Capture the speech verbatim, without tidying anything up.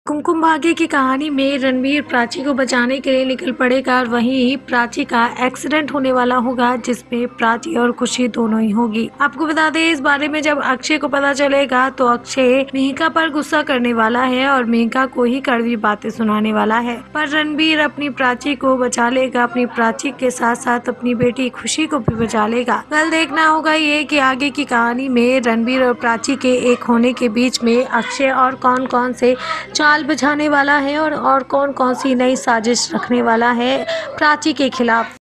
कुमकुम भाग्य की कहानी में रणबीर प्राची को बचाने के लिए निकल पड़ेगा और वहीं प्राची का एक्सीडेंट होने वाला होगा जिसमें प्राची और खुशी दोनों ही होगी। आपको बता दें इस बारे में जब अक्षय को पता चलेगा तो अक्षय मेहका पर गुस्सा करने वाला है और मेहका को ही कड़वी बातें सुनाने वाला है, पर रणबीर अपनी प्राची को बचा लेगा, अपनी प्राची के साथ साथ अपनी बेटी खुशी को भी बचा लेगा। कल देखना होगा ये कि आगे की कहानी में रणबीर और प्राची के एक होने के बीच में अक्षय और कौन कौन से चाल बचाने वाला है और और कौन कौन सी नई साजिश रखने वाला है प्राची के खिलाफ।